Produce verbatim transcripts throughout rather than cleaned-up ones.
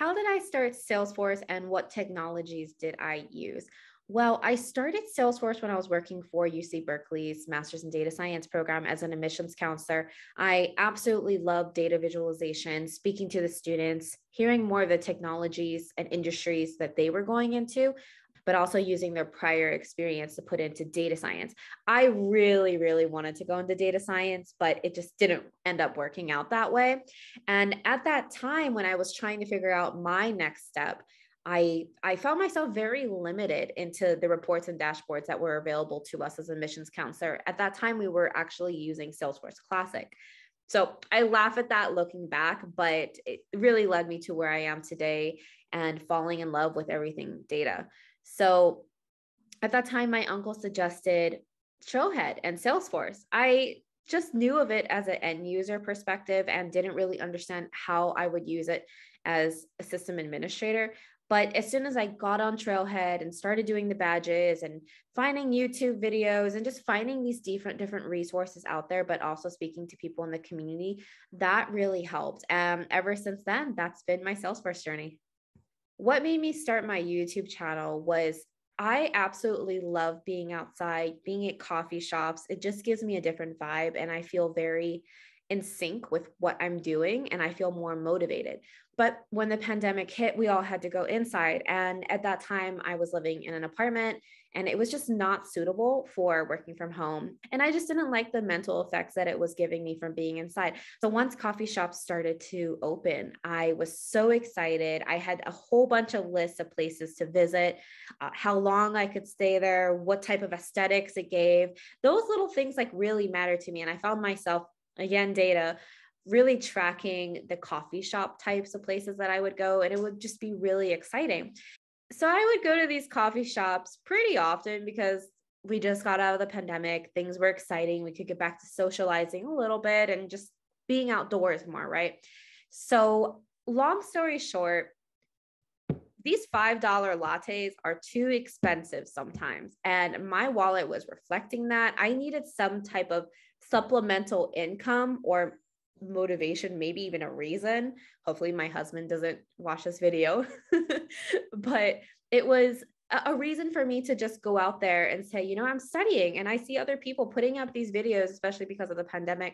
How did I start Salesforce and what technologies did I use? Well, I started Salesforce when I was working for U C Berkeley's Master's in Data Science program as an admissions counselor. I absolutely love data visualization, speaking to the students, hearing more of the technologies and industries that they were going into, but also using their prior experience to put into data science. I really, really wanted to go into data science, but it just didn't end up working out that way. And at that time, when I was trying to figure out my next step, I, I found myself very limited into the reports and dashboards that were available to us as a admissions counselor. At that time, we were actually using Salesforce Classic. So I laugh at that looking back, but it really led me to where I am today and falling in love with everything data. So at that time, my uncle suggested Trailhead and Salesforce. I just knew of it as an end user perspective and didn't really understand how I would use it as a system administrator. But as soon as I got on Trailhead and started doing the badges and finding YouTube videos and just finding these different, different resources out there, but also speaking to people in the community, that really helped. And ever since then, that's been my Salesforce journey. What made me start my YouTube channel was I absolutely love being outside, being at coffee shops. It just gives me a different vibe and I feel very in sync with what I'm doing and I feel more motivated. But when the pandemic hit, we all had to go inside. And at that time, I was living in an apartment and it was just not suitable for working from home. And I just didn't like the mental effects that it was giving me from being inside. So once coffee shops started to open, I was so excited. I had a whole bunch of lists of places to visit, uh, how long I could stay there, what type of aesthetics it gave. Those little things like really mattered to me. And I found myself, again, data, really tracking the coffee shop types of places that I would go, and it would just be really exciting. So I would go to these coffee shops pretty often because we just got out of the pandemic. Things were exciting. We could get back to socializing a little bit and just being outdoors more, right? So long story short, these five dollar lattes are too expensive sometimes. And my wallet was reflecting that. I needed some type of supplemental income or motivation, maybe even a reason. Hopefully my husband doesn't watch this video, but it was a reason for me to just go out there and say, you know, I'm studying and I see other people putting up these videos, especially because of the pandemic,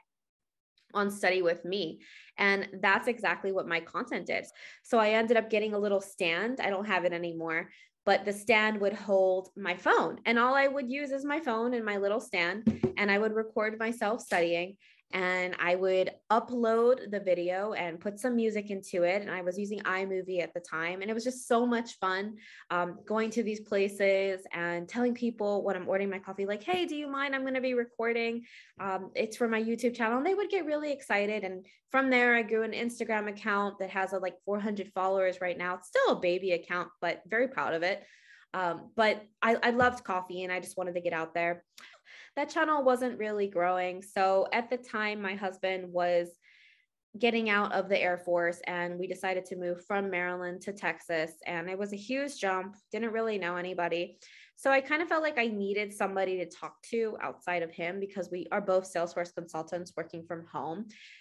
on Study With Me. And that's exactly what my content did. So I ended up getting a little stand. I don't have it anymore, but the stand would hold my phone and all I would use is my phone and my little stand. And I would record myself studying and I would upload the video and put some music into it. And I was using iMovie at the time. And it was just so much fun um, going to these places and telling people when I'm ordering my coffee, like, hey, do you mind? I'm going to be recording. Um, it's for my YouTube channel. And they would get really excited. And from there, I grew an Instagram account that has a, like four hundred followers right now. It's still a baby account, but very proud of it. Um, but I, I loved coffee and I just wanted to get out there. That channel wasn't really growing. So at the time, my husband was getting out of the Air Force and we decided to move from Maryland to Texas. And it was a huge jump, didn't really know anybody. So I kind of felt like I needed somebody to talk to outside of him because we are both Salesforce consultants working from home.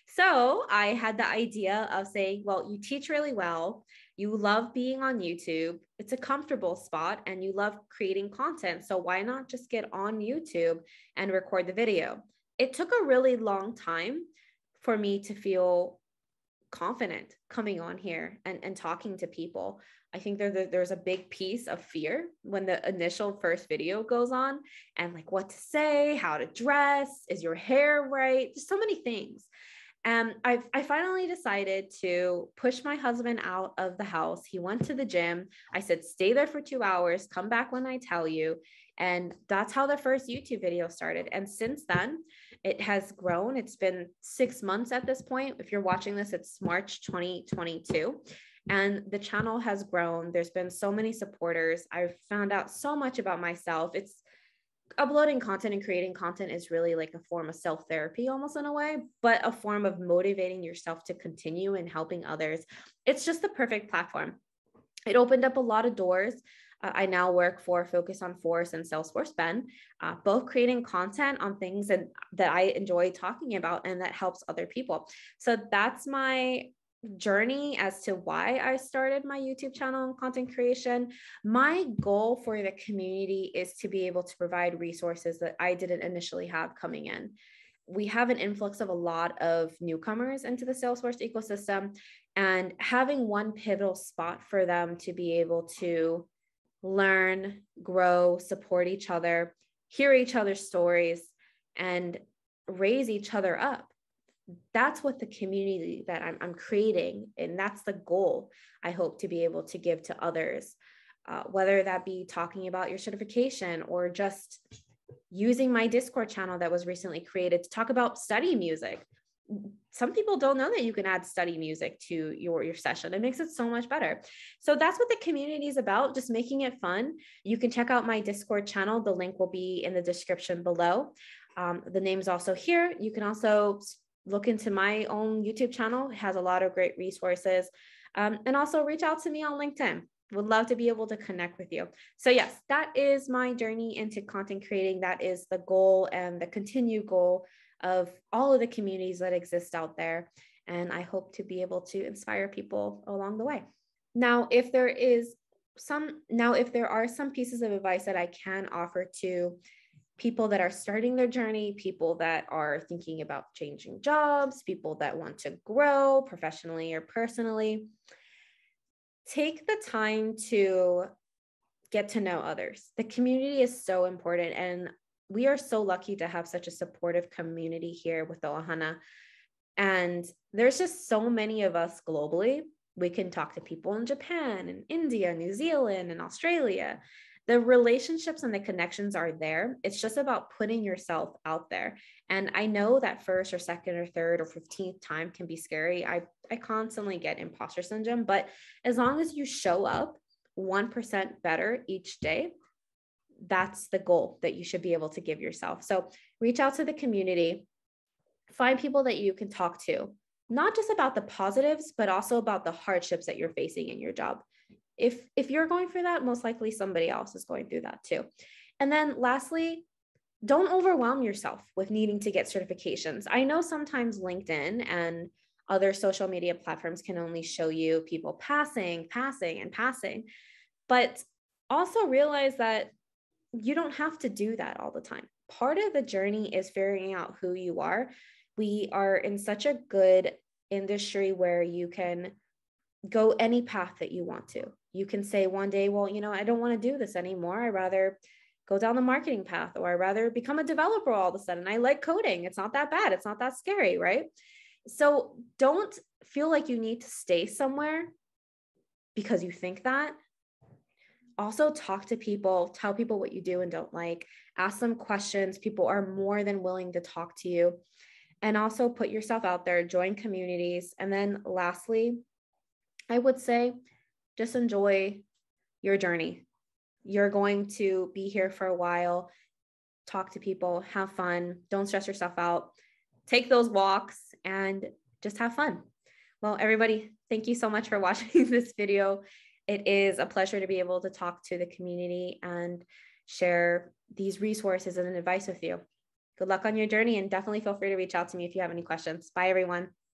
So I had the idea of saying, well, you teach really well. You love being on YouTube. It's a comfortable spot and you love creating content. So why not just get on YouTube and record the video? It took a really long time for me to feel confident coming on here and, and talking to people. I think there, there's a big piece of fear when the initial first video goes on and like what to say, how to dress, is your hair right? Just so many things. And I, I finally decided to push my husband out of the house. He went to the gym. I said, stay there for two hours, come back when I tell you. And that's how the first YouTube video started. And since then, it has grown. It's been six months at this point. If you're watching this, it's March twenty twenty-two. And the channel has grown. There's been so many supporters. I've found out so much about myself. It's uploading content and creating content is really like a form of self-therapy almost in a way, but a form of motivating yourself to continue and helping others. It's just the perfect platform. It opened up a lot of doors. Uh, I now work for Focus on Force and Salesforce Ben, uh, both creating content on things that, that I enjoy talking about and that helps other people. So that's my journey as to why I started my YouTube channel and content creation. My goal for the community is to be able to provide resources that I didn't initially have coming in. We have an influx of a lot of newcomers into the Salesforce ecosystem, and having one pivotal spot for them to be able to learn, grow, support each other, hear each other's stories, and raise each other up. That's what the community that I'm, I'm creating, and that's the goal I hope to be able to give to others, uh, whether that be talking about your certification or just using my Discord channel that was recently created to talk about study music. Some people don't know that you can add study music to your, your session. It makes it so much better. So that's what the community is about, just making it fun. You can check out my Discord channel. The link will be in the description below. Um, the name is also here. You can also look into my own YouTube channel. It has a lot of great resources. Um, and also reach out to me on LinkedIn. Would love to be able to connect with you. So yes, that is my journey into content creating. That is the goal and the continued goal of all of the communities that exist out there. And I hope to be able to inspire people along the way. Now, if there is some, now, if there are some pieces of advice that I can offer to people that are starting their journey, people that are thinking about changing jobs, people that want to grow professionally or personally, take the time to get to know others. The community is so important, and we are so lucky to have such a supportive community here with Ohana. And there's just so many of us globally. We can talk to people in Japan and India, New Zealand, and Australia. The relationships and the connections are there. It's just about putting yourself out there. And I know that first or second or third or fifteenth time can be scary. I, I constantly get imposter syndrome, but as long as you show up one percent better each day, that's the goal that you should be able to give yourself. So reach out to the community, find people that you can talk to, not just about the positives, but also about the hardships that you're facing in your job. If, if you're going through that, most likely somebody else is going through that too. And then lastly, don't overwhelm yourself with needing to get certifications. I know sometimes LinkedIn and other social media platforms can only show you people passing, passing, and passing, but also realize that you don't have to do that all the time. Part of the journey is figuring out who you are. We are in such a good industry where you can go any path that you want to. You can say one day, well, you know, I don't want to do this anymore. I'd rather go down the marketing path, or I'd rather become a developer all of a sudden. I like coding. It's not that bad. It's not that scary, right? So don't feel like you need to stay somewhere because you think that. Also talk to people, tell people what you do and don't like, ask them questions. People are more than willing to talk to you. And also put yourself out there, join communities. And then lastly, I would say just enjoy your journey. You're going to be here for a while. Talk to people, have fun. Don't stress yourself out. Take those walks and just have fun. Well, everybody, thank you so much for watching this video. It is a pleasure to be able to talk to the community and share these resources and advice with you. Good luck on your journey, and definitely feel free to reach out to me if you have any questions. Bye, everyone.